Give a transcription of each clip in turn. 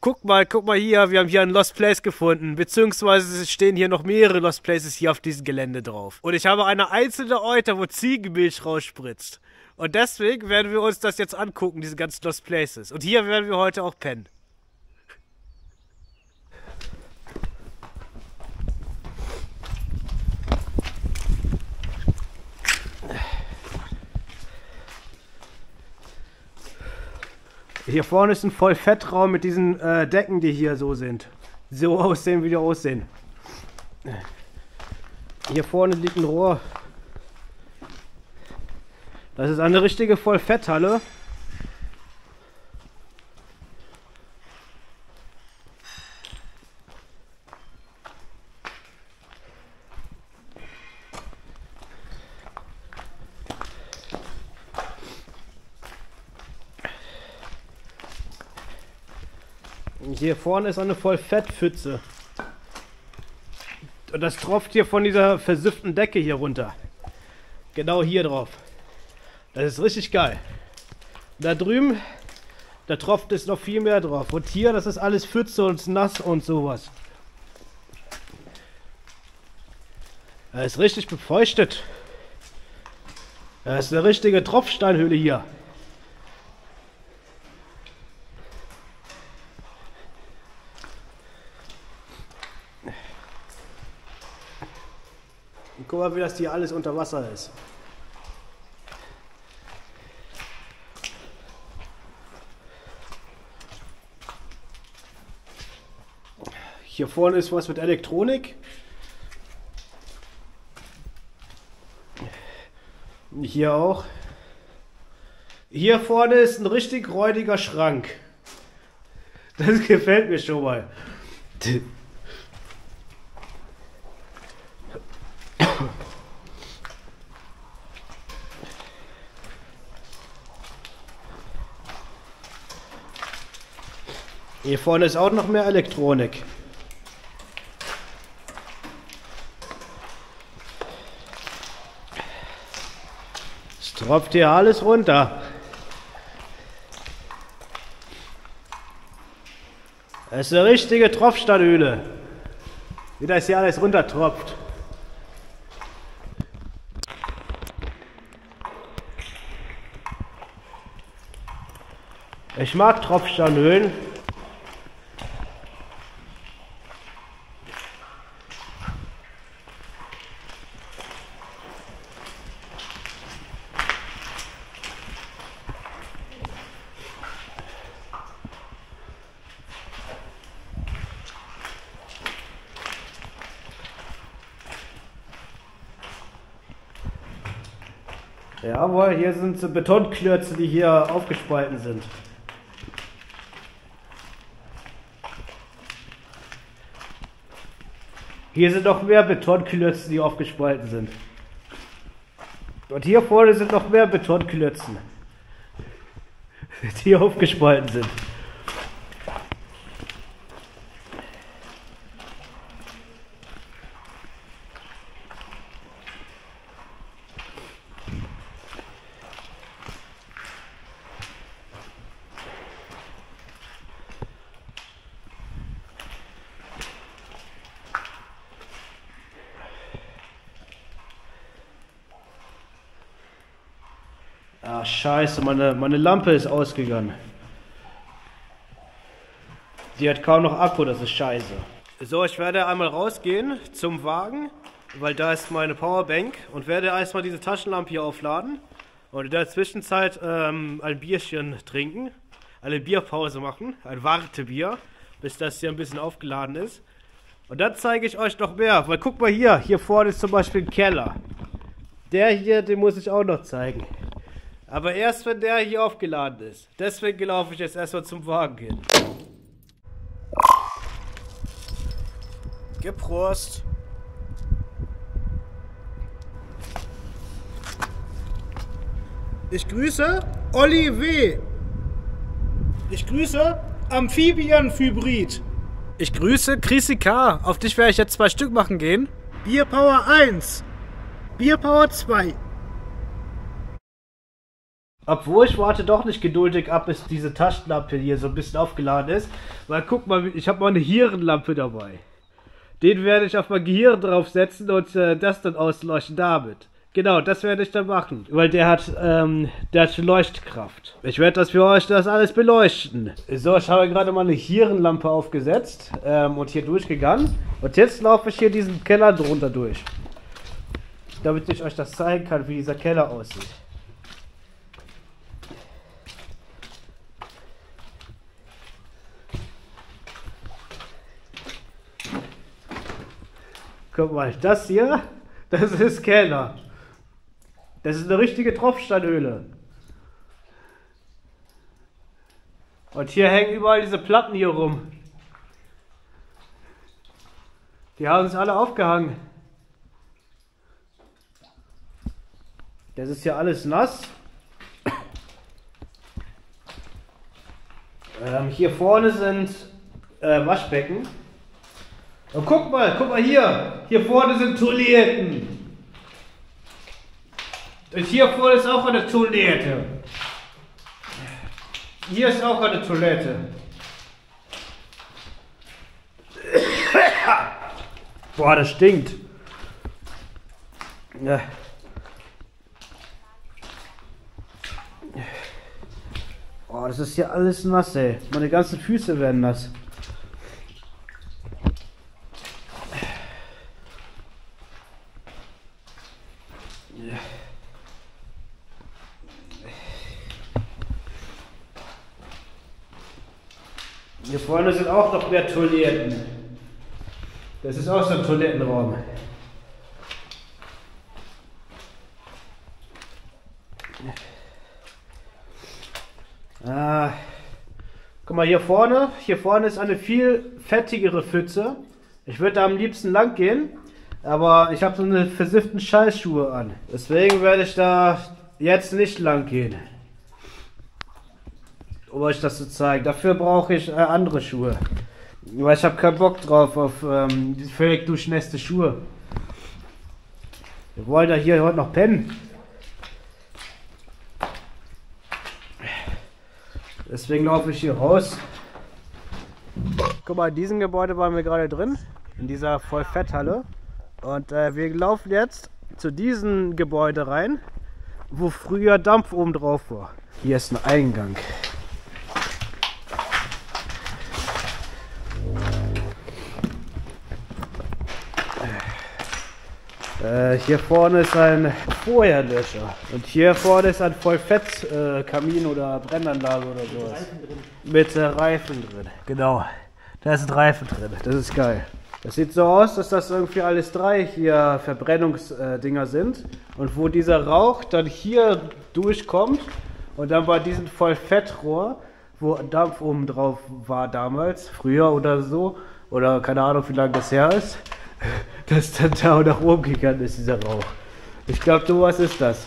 guck mal hier, wir haben hier ein Lost Place gefunden, beziehungsweise es stehen hier noch mehrere Lost Places hier auf diesem Gelände drauf. Und ich habe eine einzelne Euter, wo Ziegenmilch rausspritzt. Und deswegen werden wir uns das jetzt angucken, diese ganzen Lost Places. Und hier werden wir heute auch pennen. Hier vorne ist ein Vollfettraum mit diesen Decken, die hier so sind. So aussehen, wie die aussehen. Hier vorne liegt ein Rohr. Das ist eine richtige Vollfetthalle. Hier vorne ist eine Vollfettpfütze. Und das tropft hier von dieser versifften Decke hier runter. Genau hier drauf. Das ist richtig geil. Da drüben, da tropft es noch viel mehr drauf. Und hier, das ist alles Pfütze und nass und sowas. Das ist richtig befeuchtet. Das ist eine richtige Tropfsteinhöhle hier. Und guck mal, wie das hier alles unter Wasser ist. Hier vorne ist was mit Elektronik. Hier auch. Hier vorne ist ein richtig räudiger Schrank. Das gefällt mir schon mal. Hier vorne ist auch noch mehr Elektronik. Es tropft hier alles runter. Das ist eine richtige Tropfsteinhöhle. Wie das hier alles runtertropft. Ich mag Tropfsteinhöhlen. Jawohl, hier sind so Betonklötze, die hier aufgespalten sind. Hier sind noch mehr Betonklötze, die aufgespalten sind. Und hier vorne sind noch mehr Betonklötzen, die aufgespalten sind. Ah, scheiße, meine Lampe ist ausgegangen. Die hat kaum noch Akku, das ist scheiße. So, ich werde einmal rausgehen zum Wagen, weil da ist meine Powerbank und werde erstmal diese Taschenlampe hier aufladen und in der Zwischenzeit ein Bierchen trinken, eine Bierpause machen, ein Wartebier, bis das hier ein bisschen aufgeladen ist. Und dann zeige ich euch noch mehr, weil guck mal hier vorne ist zum Beispiel ein Keller. Der hier, den muss ich auch noch zeigen. Aber erst wenn der hier aufgeladen ist. Deswegen laufe ich jetzt erstmal zum Wagen hin. Geprost! Ich grüße Olli W. Ich grüße Amphibienhybrid. Ich grüße Chrissy K. Auf dich werde ich jetzt 2 Stück machen gehen. Bierpower 1. Bierpower 2. Obwohl, ich warte doch nicht geduldig ab, bis diese Taschenlampe hier so ein bisschen aufgeladen ist. Weil guck mal, ich habe mal eine Hirnlampe dabei. Den werde ich auf mein Gehirn draufsetzen und das dann ausleuchten damit. Genau, das werde ich dann machen. Weil der hat Leuchtkraft. Ich werde das für euch das alles beleuchten. So, ich habe gerade mal eine Hirnlampe aufgesetzt und hier durchgegangen. Und jetzt laufe ich hier diesen Keller drunter durch. Damit ich euch das zeigen kann, wie dieser Keller aussieht. Guck mal, das hier, das ist Keller. Das ist eine richtige Tropfsteinhöhle. Und hier hängen überall diese Platten hier rum. Die haben uns alle aufgehangen. Das ist hier alles nass. Hier vorne sind Waschbecken. Und guck mal hier. Hier vorne sind Toiletten. Und hier vorne ist auch eine Toilette. Hier ist auch eine Toilette. Boah, das stinkt. Ja. Oh, das ist hier alles nass, ey. Meine ganzen Füße werden nass. Hier vorne sind auch noch mehr Toiletten. Das ist auch so ein Toilettenraum. Guck mal, hier vorne ist eine viel fettigere Pfütze. Ich würde da am liebsten lang gehen, aber ich habe so eine versifften Scheißschuhe an. Deswegen werde ich da jetzt nicht lang gehen. Um euch das zu zeigen. Dafür brauche ich andere Schuhe. Weil ich habe keinen Bock drauf auf die völlig durchnässte Schuhe. Wir wollen da hier heute noch pennen. Deswegen laufe ich hier raus. Guck mal, in diesem Gebäude waren wir gerade drin. In dieser Vollfetthalle. Und wir laufen jetzt zu diesem Gebäude rein, wo früher Dampf oben drauf war. Hier ist ein Eingang. Hier vorne ist ein Feuerlöscher und hier vorne ist ein Vollfett-Kamin oder Brennanlage oder sowas. Mit Reifen drin. Genau, da sind Reifen drin, das ist geil. Das sieht so aus, dass das irgendwie alles drei hier Verbrennungsdinger sind und wo dieser Rauch dann hier durchkommt und dann bei diesem Vollfettrohr, wo Dampf oben drauf war damals, früher oder so, oder keine Ahnung wie lange das her ist, dass dann da nach oben gegangen ist, dieser Rauch. Ich glaube, du, was ist das?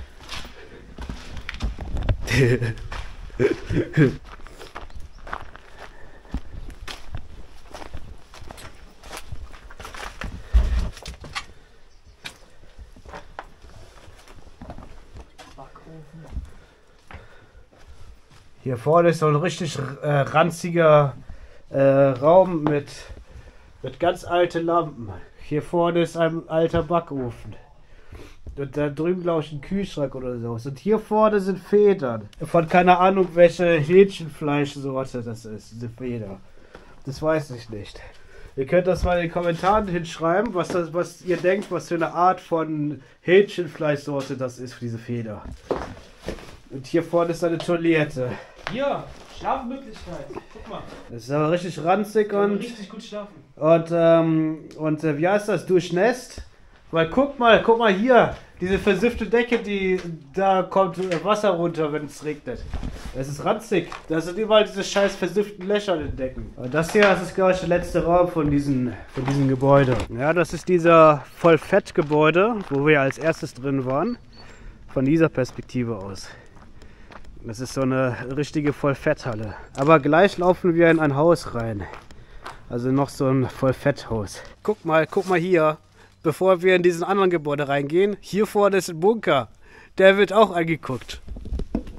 Hier vorne ist so ein richtig ranziger Raum mit ganz alten Lampen. Hier vorne ist ein alter Backofen. Und da drüben, glaube ich, ein Kühlschrank oder so. Und hier vorne sind Federn. Von keine Ahnung, welche Hähnchenfleischsorte das ist, diese Feder. Das weiß ich nicht. Ihr könnt das mal in den Kommentaren hinschreiben, was ihr denkt, was für eine Art von Hähnchenfleischsorte das ist, für diese Feder. Und hier vorne ist eine Toilette. Hier, Schlafmöglichkeit. Guck mal. Das ist aber richtig ranzig und richtig gut schlafen. Und wie heißt das? Durchnässt? Weil guck mal hier, diese versiffte Decke, da kommt Wasser runter, wenn es regnet. Das ist ranzig. Da sind überall diese scheiß versifften Löcher in den Decken. Und das hier, das ist, glaube ich, der letzte Raum von diesem Gebäude. Ja, das ist dieser Vollfettgebäude, wo wir als erstes drin waren. Von dieser Perspektive aus. Das ist so eine richtige Vollfetthalle. Aber gleich laufen wir in ein Haus rein. Also noch so ein Vollfetthaus. Guck mal hier. Bevor wir in diesen anderen Gebäude reingehen, hier vorne ist ein Bunker. Der wird auch angeguckt.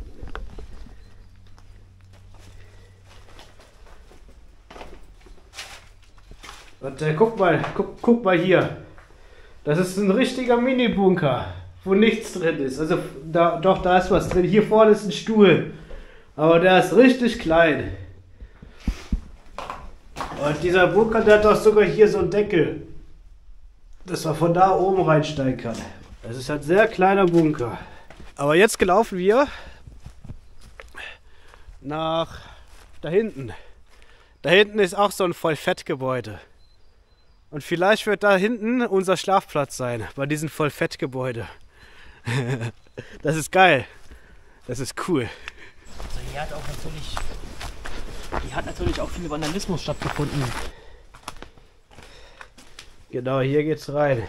Und guck mal hier. Das ist ein richtiger Mini-Bunker, wo nichts drin ist. Also da ist was drin. Hier vorne ist ein Stuhl. Aber der ist richtig klein. Und dieser Bunker, der hat doch sogar hier so einen Deckel, dass man von da oben reinsteigen kann. Das ist ein sehr kleiner Bunker. Aber jetzt gelaufen wir nach da hinten. Da hinten ist auch so ein Vollfettgebäude. Und vielleicht wird da hinten unser Schlafplatz sein, bei diesem Vollfettgebäude. Das ist geil. Das ist cool. Also hier hat natürlich auch viel Vandalismus stattgefunden. Genau, hier geht's rein.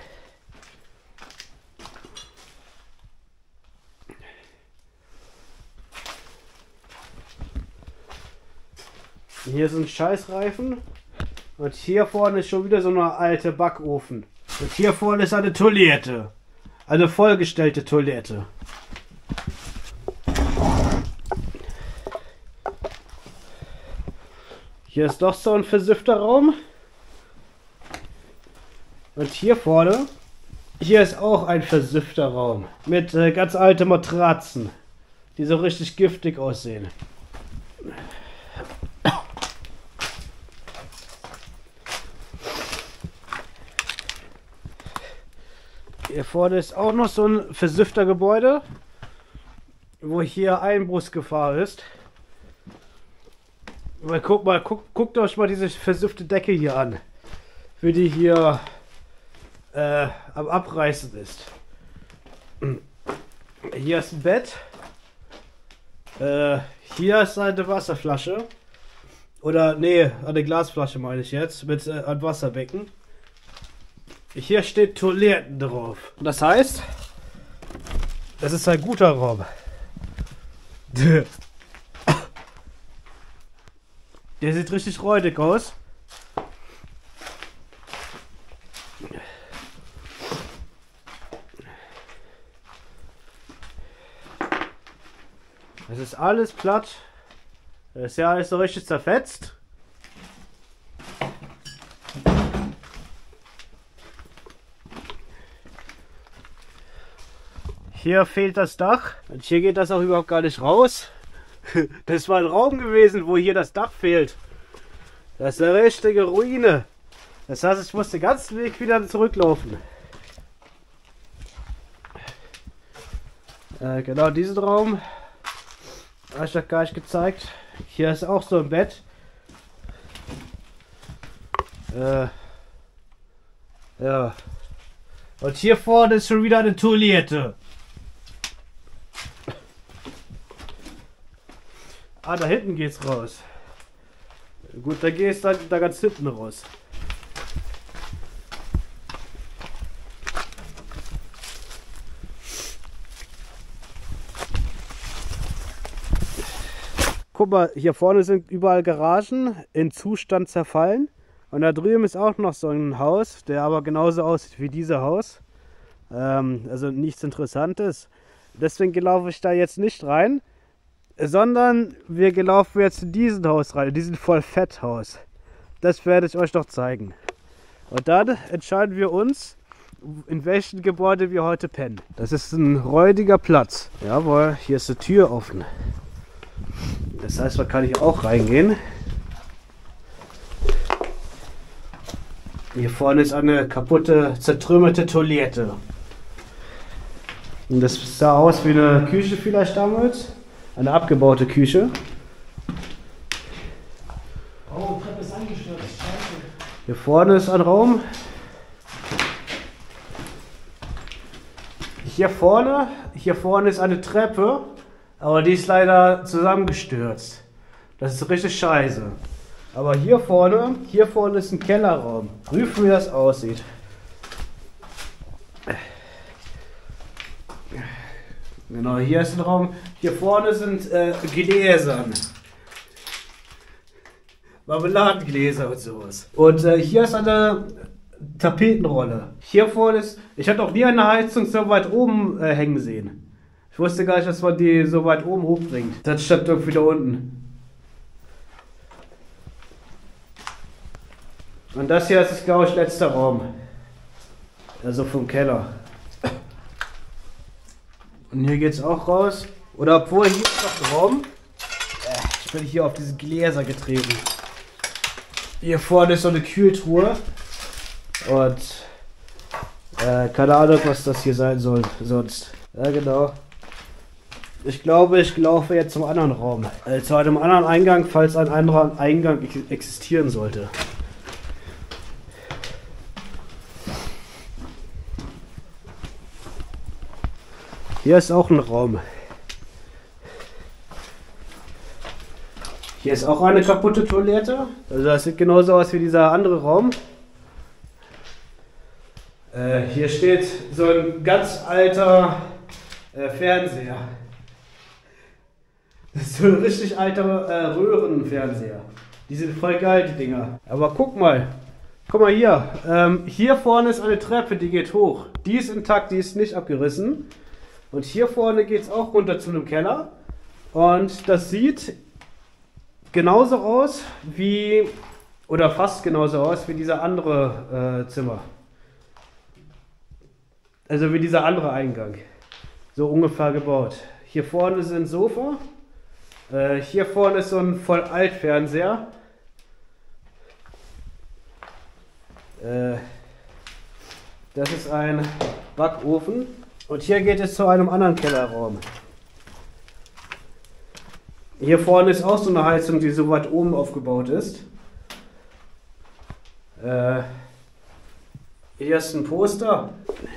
Hier ist ein Scheißreifen. Und hier vorne ist schon wieder so eine alte Backofen. Und hier vorne ist eine Toilette. Eine vollgestellte Toilette. Hier ist doch so ein versiffter Raum. Und hier vorne, hier ist auch ein versiffter Raum. Mit ganz alten Matratzen, die so richtig giftig aussehen. Hier vorne ist auch noch so ein versiffter Gebäude, wo hier Einbruchsgefahr ist. Aber guckt euch mal diese versiffte Decke hier an, wie die hier am Abreißen ist. Hier ist ein Bett. Hier ist eine Wasserflasche. Oder, nee, eine Glasflasche meine ich jetzt, mit einem Wasserbecken. Hier steht Toiletten drauf. Das heißt, das ist ein guter Raum. Der sieht richtig räudig aus. Das ist alles platt. Das ist ja alles so richtig zerfetzt. Hier fehlt das Dach. Und hier geht das auch überhaupt gar nicht raus. Das war ein Raum gewesen, wo hier das Dach fehlt. Das ist eine richtige Ruine. Das heißt, ich muss den ganzen Weg wieder zurücklaufen. Genau diesen Raum habe ich noch gar nicht gezeigt. Hier ist auch so ein Bett. Ja. Und hier vorne ist schon wieder eine Toilette. Ah, da hinten geht's raus. Gut, da geht's dann da ganz hinten raus. Guck mal, hier vorne sind überall Garagen in Zustand zerfallen. Und da drüben ist auch noch so ein Haus, der aber genauso aussieht wie dieses Haus. Also nichts Interessantes. Deswegen laufe ich da jetzt nicht rein. Sondern wir laufen jetzt in diesen Haus rein, in diesen Vollfetthaus. Das werde ich euch noch zeigen. Und dann entscheiden wir uns, in welchem Gebäude wir heute pennen. Das ist ein räudiger Platz. Jawohl, hier ist die Tür offen. Das heißt, man kann hier auch reingehen. Hier vorne ist eine kaputte, zertrümmerte Toilette. Und das sah aus wie eine Küche vielleicht damals. Eine abgebaute Küche. Oh, die Treppe ist angestürzt. Scheiße. Hier vorne ist ein Raum. Hier vorne ist eine Treppe, aber die ist leider zusammengestürzt. Das ist richtig scheiße. Aber hier vorne ist ein Kellerraum. Prüfen, wie das aussieht. Genau, hier ist ein Raum. Hier vorne sind Gläsern. Marmeladengläser und sowas. Und hier ist eine Tapetenrolle. Hier vorne ist... Ich hatte auch nie eine Heizung so weit oben hängen sehen. Ich wusste gar nicht, dass man die so weit oben hochbringt. Das stand irgendwie da unten. Und das hier ist, glaube ich, letzter Raum. Also vom Keller. Und hier geht's auch raus. Oder obwohl, hier ist noch ein Raum. Ich bin hier auf diese Gläser getreten. Hier vorne ist so eine Kühltruhe. Und keine Ahnung, was das hier sein soll sonst. Ja, genau. Ich glaube, ich laufe jetzt zum anderen Raum. Zu einem anderen Eingang, falls ein anderer Eingang existieren sollte. Hier ist auch ein Raum. Hier ist auch eine kaputte Toilette. Also das sieht genauso aus wie dieser andere Raum. Hier steht so ein ganz alter Fernseher. Das ist so ein richtig alter Röhrenfernseher. Die sind voll geil, die Dinger. Aber guck mal. Guck mal hier. Hier vorne ist eine Treppe, die geht hoch. Die ist intakt, die ist nicht abgerissen. Und hier vorne geht es auch runter zu einem Keller. Und das sieht genauso aus wie, oder fast genauso aus wie dieser andere Zimmer. Also wie dieser andere Eingang. So ungefähr gebaut. Hier vorne ist ein Sofa. Hier vorne ist so ein voll Altfernseher. Das ist ein Backofen. Und hier geht es zu einem anderen Kellerraum. Hier vorne ist auch so eine Heizung, die so weit oben aufgebaut ist. Hier ist ein Poster.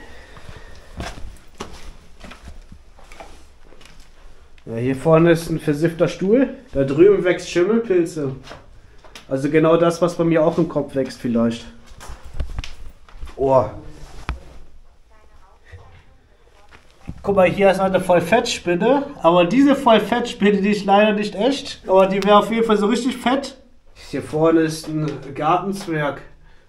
Ja, hier vorne ist ein versiffter Stuhl. Da drüben wächst Schimmelpilze. Also genau das, was bei mir auch im Kopf wächst vielleicht. Oh. Guck mal, hier ist eine Vollfettspinne. Aber diese Vollfettspinne, die ist leider nicht echt. Aber die wäre auf jeden Fall so richtig fett. Hier vorne ist ein Gartenzwerg.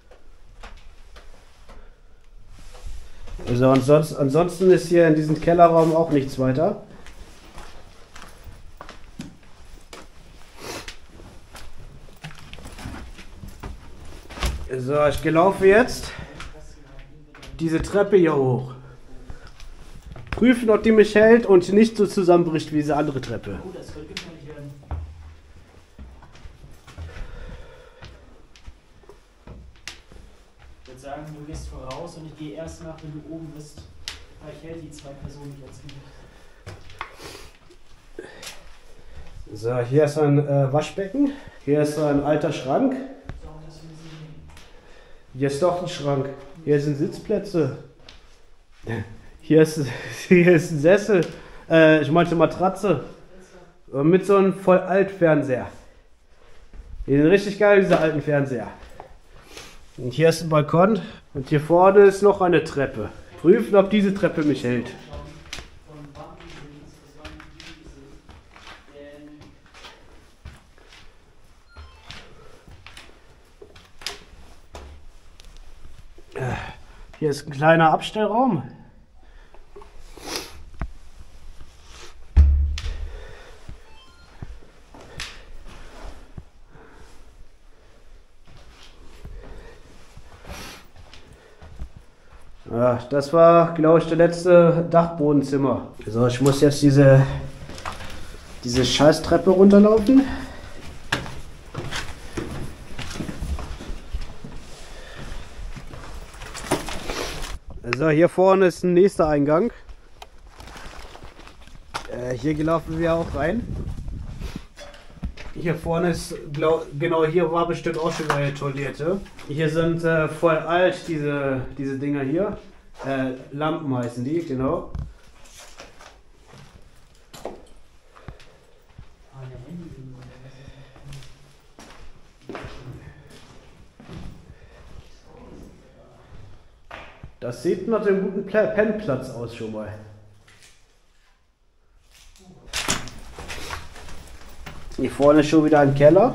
Also ansonsten ist hier in diesem Kellerraum auch nichts weiter. So, ich laufe jetzt diese Treppe hier hoch. Prüfen, ob die mich hält und nicht so zusammenbricht wie diese andere Treppe. Oh, das könnte gefährlich werden. Ich würde sagen, du gehst voraus und ich gehe erst nach, wenn du oben bist. Vielleicht hält die zwei Personen nicht als Gewicht. So, hier ist ein Waschbecken. Hier ist ein alter Schrank. Hier ist doch ein Schrank. Hier sind Sitzplätze. Hier ist ein Sessel. Ich meinte Matratze. Mit so einem voll alt Fernseher. Die sind richtig geil, diese alten Fernseher. Und hier ist ein Balkon. Und hier vorne ist noch eine Treppe. Prüfen, ob diese Treppe mich hält. Hier ist ein kleiner Abstellraum. Ja, das war, glaube ich, der letzte Dachbodenzimmer. So, ich muss jetzt diese Scheißtreppe runterlaufen. So, hier vorne ist ein nächster Eingang. Hier laufen wir auch rein. Hier vorne ist, genau hier war bestimmt auch schon eine Toilette. Hier sind voll alt diese Dinger hier. Lampen heißen die, genau. Das sieht nach dem guten Pennplatz aus schon mal. Hier vorne ist schon wieder ein Keller.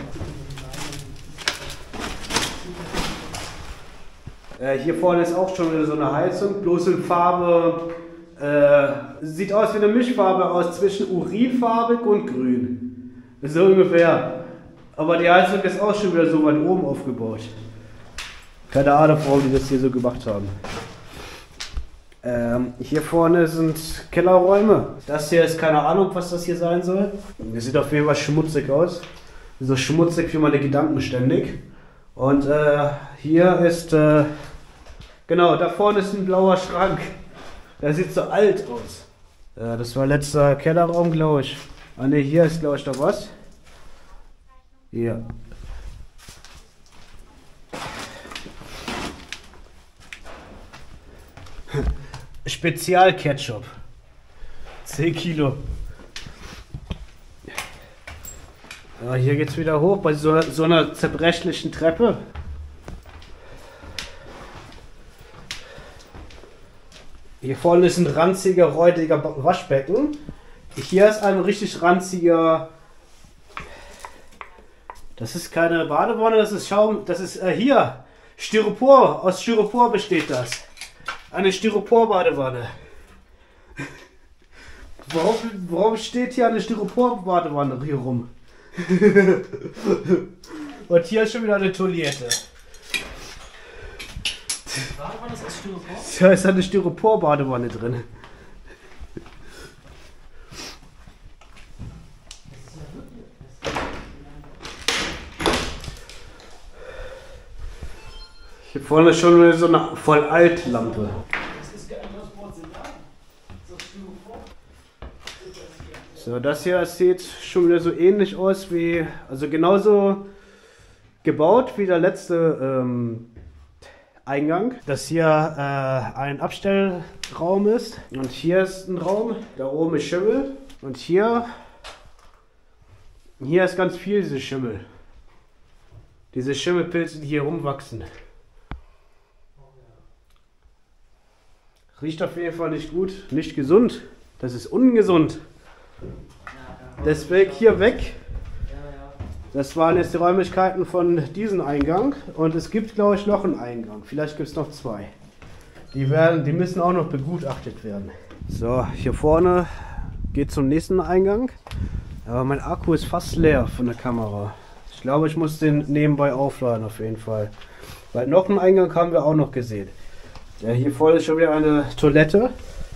Hier vorne ist auch schon wieder so eine Heizung, bloß in Farbe, sieht aus wie eine Mischfarbe aus zwischen urinfarbig und grün. So ungefähr. Aber die Heizung ist auch schon wieder so weit oben aufgebaut. Keine Ahnung, warum die das hier so gemacht haben. Hier vorne sind Kellerräume. Das hier ist keine Ahnung, was das hier sein soll. Das sieht auf jeden Fall schmutzig aus. So schmutzig wie meine Gedanken ständig. Und hier ist, genau, da vorne ist ein blauer Schrank. Der sieht so alt aus. Das war letzter Kellerraum, glaube ich. Ah ne, hier ist, glaube ich, noch was. Hier. Spezial-Ketchup. 10 Kilo. Ja, hier geht's wieder hoch bei so einer zerbrechlichen Treppe. Hier vorne ist ein ranziger, räudiger Waschbecken. Hier ist ein richtig ranziger... Das ist keine Badewanne, das ist Schaum... Das ist hier Styropor. Aus Styropor besteht das. Eine Styropor-Badewanne. Warum steht hier eine Styropor-Badewanne hier rum? Und hier ist schon wieder eine Toilette. Badewanne ist aus Styropor? Da ist eine Styropor-Badewanne drin. Hier vorne ist schon so eine voll Altlampe. Das ist gar nicht aus Porzellan. Das ist aus Styropor. So, das hier sieht schon wieder so ähnlich aus wie, also genauso gebaut wie der letzte Eingang. Das hier ein Abstellraum ist. Und hier ist ein Raum. Da oben ist Schimmel. Und hier ist ganz viel diese Schimmel. Diese Schimmelpilze, die hier rumwachsen. Riecht auf jeden Fall nicht gut. Nicht gesund. Das ist ungesund. Deswegen hier weg. Das waren jetzt die Räumlichkeiten von diesem Eingang. Und es gibt, glaube ich, noch einen Eingang. Vielleicht gibt es noch zwei. Die müssen auch noch begutachtet werden. So, hier vorne geht zum nächsten Eingang. Aber mein Akku ist fast leer von der Kamera. Ich glaube, ich muss den nebenbei aufladen auf jeden Fall. Weil noch einen Eingang haben wir auch noch gesehen. Ja, hier vorne ist schon wieder eine Toilette.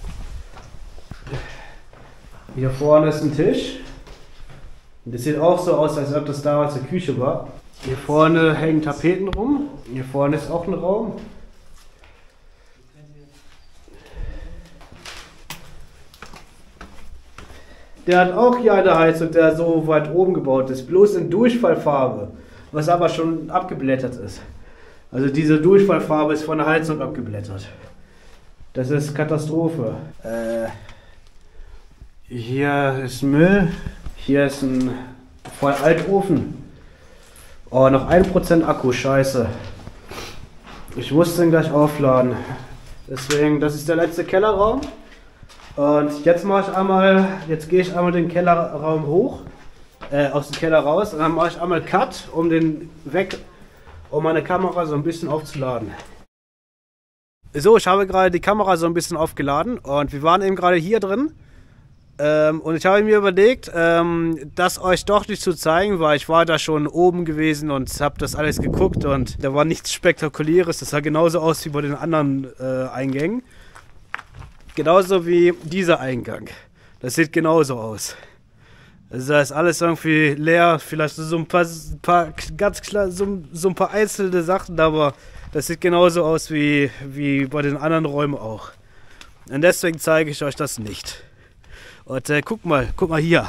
Hier vorne ist ein Tisch. Und das sieht auch so aus, als ob das damals eine Küche war. Hier vorne hängen Tapeten rum. Hier vorne ist auch ein Raum. Der hat auch hier eine Heizung, der so weit oben gebaut ist. Bloß in Durchfallfarbe. Was aber schon abgeblättert ist. Also diese Durchfallfarbe ist von der Heizung abgeblättert. Das ist Katastrophe. Hier ist Müll. Hier ist ein voll Altofen. Oh, noch 1% Akku, scheiße. Ich muss den gleich aufladen. Deswegen, das ist der letzte Kellerraum. Und jetzt gehe ich einmal den Kellerraum hoch, aus dem Keller raus. Und dann mache ich einmal Cut, um meine Kamera so ein bisschen aufzuladen. So, ich habe gerade die Kamera so ein bisschen aufgeladen und wir waren eben gerade hier drin. Und ich habe mir überlegt, das euch doch nicht zu zeigen, weil ich war da schon oben gewesen und habe das alles geguckt und da war nichts Spektakuläres. Das sah genauso aus wie bei den anderen Eingängen. Genauso wie dieser Eingang. Das sieht genauso aus. Also da ist alles irgendwie leer, vielleicht so ein paar ganz klar, so ein paar einzelne Sachen, aber das sieht genauso aus wie bei den anderen Räumen auch. Und deswegen zeige ich euch das nicht. Und guck mal hier.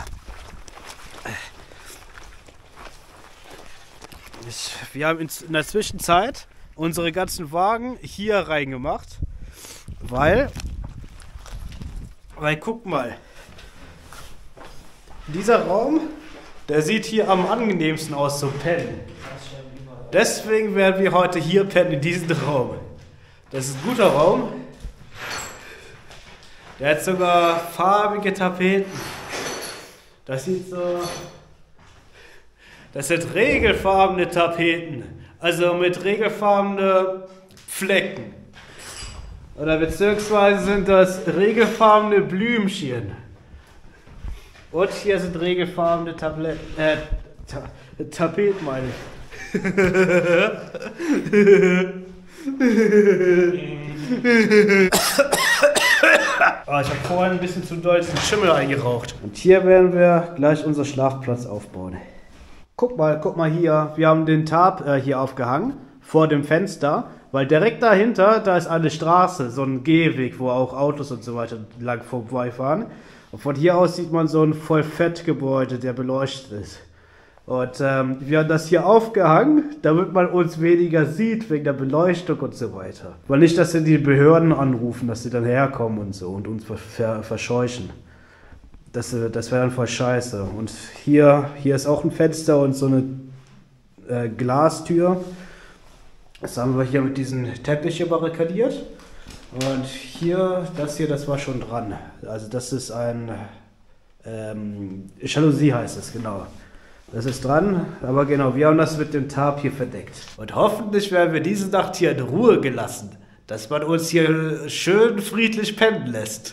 Wir haben in der Zwischenzeit unsere ganzen Wagen hier reingemacht, weil guck mal, dieser Raum, der sieht hier am angenehmsten aus zum Pennen. Deswegen werden wir heute hier pennen, in diesem Raum. Das ist ein guter Raum. Der hat sogar farbige Tapeten. Das sind regelfarbene Tapeten. Also mit regelfarbenen Flecken. Oder beziehungsweise sind das regelfarbene Blümchen. Und hier sind regelfarbene Tapeten, meine ich. Oh, ich habe vorhin ein bisschen zu doll den Schimmel eingeraucht. Und hier werden wir gleich unseren Schlafplatz aufbauen. Guck mal hier. Wir haben den Tarp hier aufgehangen, vor dem Fenster. Weil direkt dahinter, da ist eine Straße, so ein Gehweg, wo auch Autos und so weiter lang vorbeifahren. Und von hier aus sieht man so ein Vollfettgebäude, der beleuchtet ist. Und wir haben das hier aufgehangen, damit man uns weniger sieht, wegen der Beleuchtung und so weiter. Weil nicht, dass sie die Behörden anrufen, dass sie dann herkommen und so und uns verscheuchen. Das wäre dann voll scheiße. Und hier ist auch ein Fenster und so eine Glastür. Das haben wir hier mit diesen Teppiche barrikadiert. Und das war schon dran. Also das ist ein Jalousie heißt es, genau. Das ist dran, aber genau, wir haben das mit dem Tarp hier verdeckt. Und hoffentlich werden wir diese Nacht hier in Ruhe gelassen, dass man uns hier schön friedlich pennen lässt.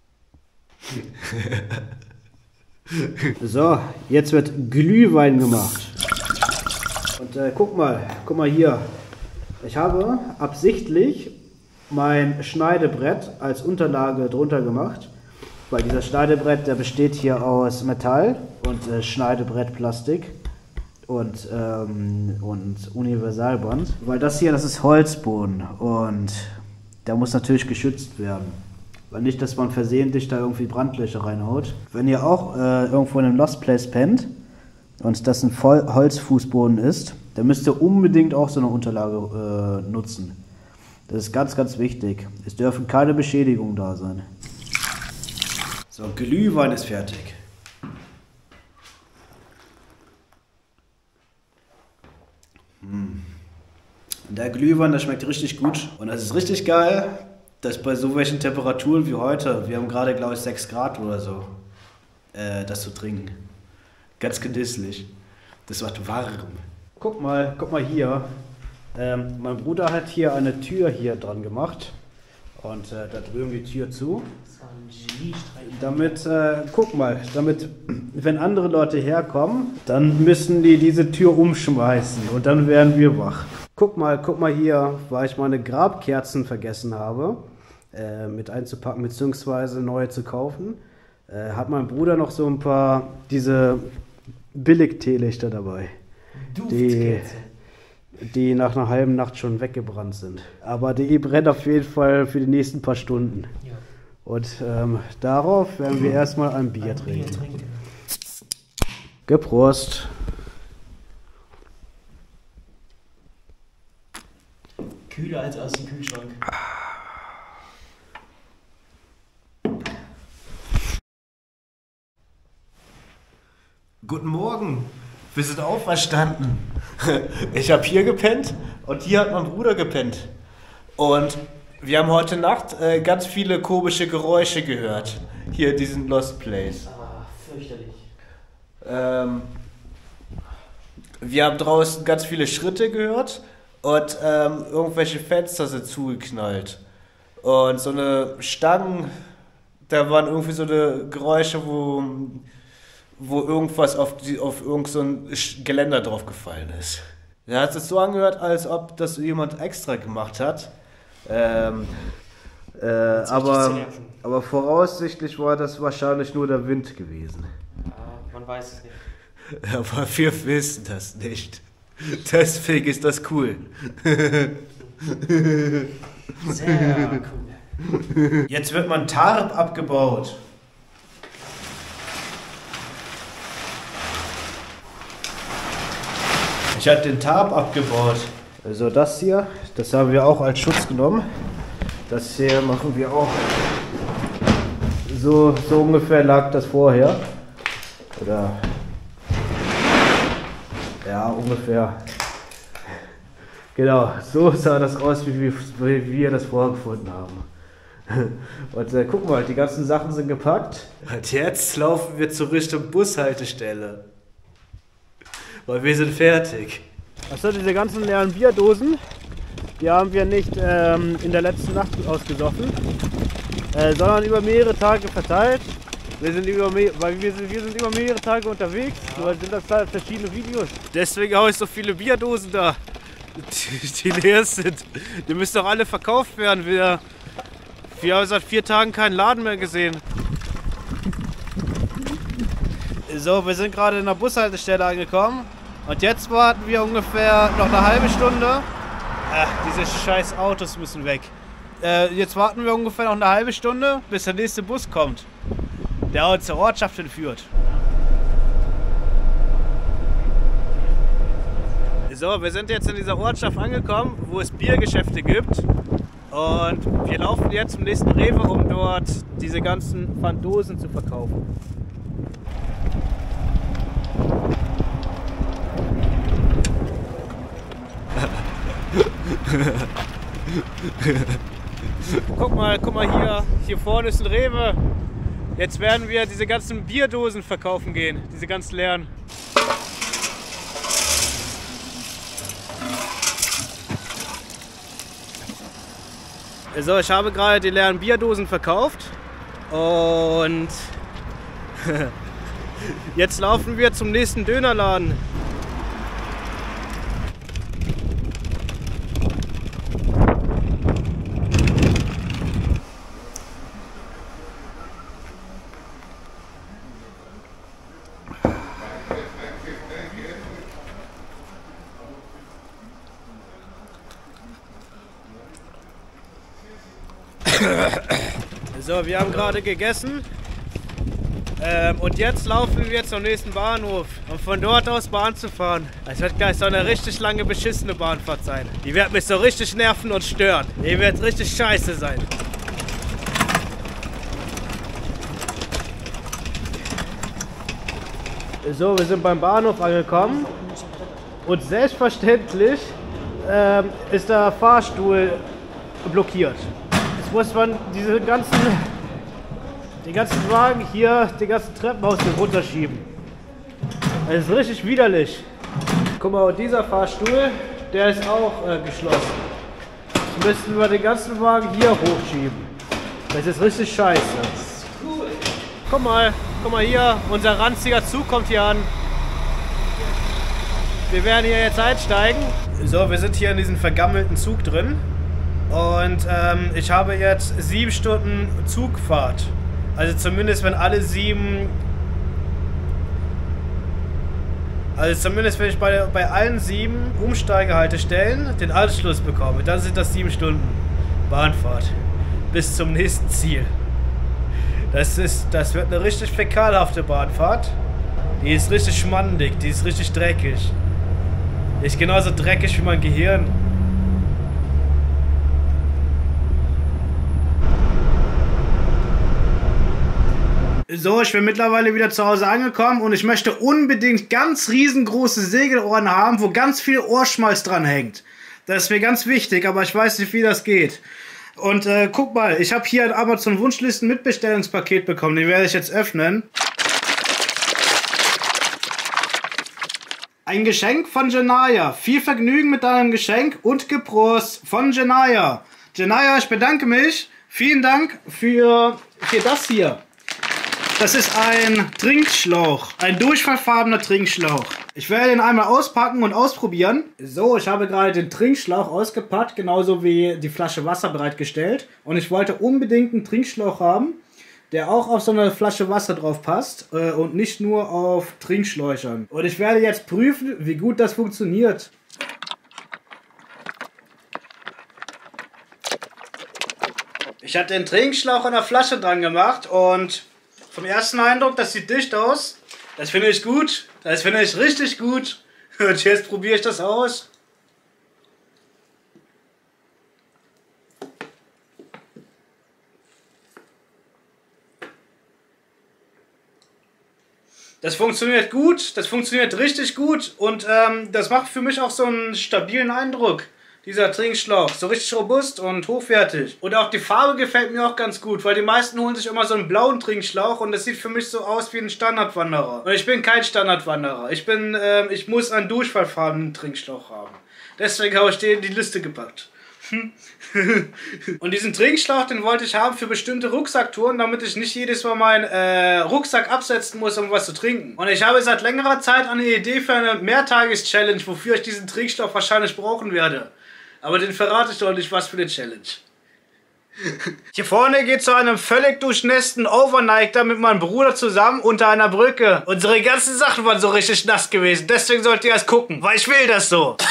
So, jetzt wird Glühwein gemacht. Und guck mal hier. Ich habe absichtlich mein Schneidebrett als Unterlage drunter gemacht, weil dieser Schneidebrett, der besteht hier aus Metall und Schneidebrettplastik und Universalband. Weil das ist Holzboden und der muss natürlich geschützt werden. Weil nicht, dass man versehentlich da irgendwie Brandlöcher reinhaut. Wenn ihr auch irgendwo in einem Lost Place pennt und das ein Holzfußboden ist, dann müsst ihr unbedingt auch so eine Unterlage nutzen. Das ist ganz, ganz wichtig. Es dürfen keine Beschädigungen da sein. So, Glühwein ist fertig. Der Glühwein, der schmeckt richtig gut. Und das ist richtig geil, dass bei so welchen Temperaturen wie heute, wir haben gerade, glaube ich, 6 Grad oder so, das zu trinken. Ganz genüsslich. Das wird warm. Guck mal hier. Mein Bruder hat hier eine Tür hier dran gemacht. Und da drüben die Tür zu. Das war ein Geniestreich. Damit, wenn andere Leute herkommen, dann müssen die diese Tür umschmeißen und dann werden wir wach. Guck mal hier, weil ich meine Grabkerzen vergessen habe, mit einzupacken bzw. neue zu kaufen, hat mein Bruder noch so ein paar diese Billig-Teelichter dabei. Die nach einer halben Nacht schon weggebrannt sind. Aber die brennt auf jeden Fall für die nächsten paar Stunden. Ja. Und darauf werden wir erstmal ein Bier trinken. Geprost. Kühler als aus dem Kühlschrank. Guten Morgen. Wir sind auferstanden. Ich habe hier gepennt und hier hat mein Bruder gepennt. Und wir haben heute Nacht ganz viele komische Geräusche gehört. Hier in diesem Lost Place. Ah, fürchterlich. Wir haben draußen ganz viele Schritte gehört und irgendwelche Fenster sind zugeknallt. Und so eine Stangen, da waren irgendwie so eine Geräusche, wo irgendwas auf irgend so ein Geländer drauf gefallen ist. Da hat es so angehört, als ob das jemand extra gemacht hat. Aber voraussichtlich war das wahrscheinlich nur der Wind gewesen. Ja, man weiß es nicht. Aber wir wissen das nicht. Deswegen ist das cool. Sehr cool. Jetzt wird mein Tarp abgebaut. Ich habe den Tarp abgebaut. Also das hier, das haben wir auch als Schutz genommen. Das hier machen wir auch. So ungefähr lag das vorher. Oder ja, ungefähr. Genau, so sah das aus, wie wir das vorgefunden haben. Und guck mal, die ganzen Sachen sind gepackt. Und jetzt laufen wir zur Richtung Bushaltestelle. Weil wir sind fertig. Also diese ganzen leeren Bierdosen, die haben wir nicht in der letzten Nacht ausgesoffen, sondern über mehrere Tage verteilt. Wir sind über mehrere Tage unterwegs, so sind das halt verschiedene Videos. Deswegen habe ich so viele Bierdosen da. die leer sind. Die müssen doch alle verkauft werden. Wir haben seit 4 Tagen keinen Laden mehr gesehen. So, wir sind gerade in der Bushaltestelle angekommen. Und jetzt warten wir ungefähr noch eine halbe Stunde. Ach, diese scheiß Autos müssen weg. Jetzt warten wir ungefähr noch eine halbe Stunde, bis der nächste Bus kommt, der uns zur Ortschaft hinführt. So, wir sind jetzt in dieser Ortschaft angekommen, wo es Biergeschäfte gibt. Und wir laufen jetzt zum nächsten Rewe, um dort diese ganzen Pfanddosen zu verkaufen. Guck mal hier vorne ist ein Rewe. Jetzt werden wir diese ganzen Bierdosen verkaufen gehen, diese ganz leeren. So, ich habe gerade die leeren Bierdosen verkauft und jetzt laufen wir zum nächsten Dönerladen. So, wir haben gerade gegessen und jetzt laufen wir zum nächsten Bahnhof, um von dort aus Bahn zu fahren. Es wird gleich so eine richtig lange beschissene Bahnfahrt sein. Die wird mich so richtig nerven und stören. Die wird richtig scheiße sein. So, wir sind beim Bahnhof angekommen und selbstverständlich ist der Fahrstuhl blockiert. Jetzt muss man die ganzen Wagen hier, die ganzen Treppenhaus hier runterschieben. Das ist richtig widerlich. Guck mal, und dieser Fahrstuhl, der ist auch geschlossen. Jetzt müssten wir den ganzen Wagen hier hochschieben. Das ist richtig scheiße. Cool. Guck mal hier, unser ranziger Zug kommt hier an. Wir werden hier jetzt einsteigen. So, wir sind hier in diesem vergammelten Zug drin. Und ich habe jetzt 7 Stunden Zugfahrt. Also zumindest wenn alle 7... Also zumindest wenn ich bei allen 7 Umsteigehaltestellen den Anschluss bekomme, dann sind das 7 Stunden Bahnfahrt. Bis zum nächsten Ziel. Das wird eine richtig fäkalhafte Bahnfahrt. Die ist richtig schmandig, die ist richtig dreckig. Die ist genauso dreckig wie mein Gehirn. So, ich bin mittlerweile wieder zu Hause angekommen und ich möchte unbedingt ganz riesengroße Segelohren haben, wo ganz viel Ohrschmalz dran hängt. Das ist mir ganz wichtig, aber ich weiß nicht, wie das geht. Und guck mal, ich habe hier ein Amazon Wunschlisten Mitbestellungspaket bekommen, den werde ich jetzt öffnen. Ein Geschenk von Janaya. Viel Vergnügen mit deinem Geschenk und Geprost von Janaya. Janaya, ich bedanke mich. Vielen Dank für das hier. Das ist ein Trinkschlauch, ein durchfallfarbener Trinkschlauch. Ich werde ihn einmal auspacken und ausprobieren. So, ich habe gerade den Trinkschlauch ausgepackt, genauso wie die Flasche Wasser bereitgestellt. Und ich wollte unbedingt einen Trinkschlauch haben, der auch auf so eine Flasche Wasser drauf passt und nicht nur auf Trinkschläuchern. Und ich werde jetzt prüfen, wie gut das funktioniert. Ich habe den Trinkschlauch an der Flasche dran gemacht und vom ersten Eindruck, das sieht dicht aus. Das finde ich gut. Das finde ich richtig gut. Und jetzt probiere ich das aus. Das funktioniert gut. Das funktioniert richtig gut. Und das macht für mich auch so einen stabilen Eindruck. Dieser Trinkschlauch, so richtig robust und hochwertig. Und auch die Farbe gefällt mir auch ganz gut, weil die meisten holen sich immer so einen blauen Trinkschlauch und das sieht für mich so aus wie ein Standardwanderer. Und ich bin kein Standardwanderer. Ich muss einen durchfallfarbenen Trinkschlauch haben. Deswegen habe ich den in die Liste gepackt. Und diesen Trinkschlauch, den wollte ich haben für bestimmte Rucksacktouren, damit ich nicht jedes Mal meinen Rucksack absetzen muss, um was zu trinken. Und ich habe seit längerer Zeit eine Idee für eine Mehrtages-Challenge, wofür ich diesen Trinkschlauch wahrscheinlich brauchen werde. Aber den verrate ich doch nicht, was für eine Challenge. Hier vorne geht zu einem völlig durchnässten Overnighter mit meinem Bruder zusammen unter einer Brücke. Unsere ganzen Sachen waren so richtig nass gewesen, deswegen sollt ihr erst gucken, weil ich will das so.